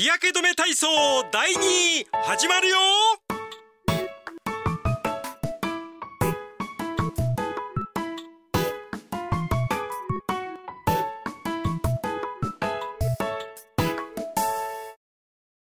日焼け止め体操第2始まるよ。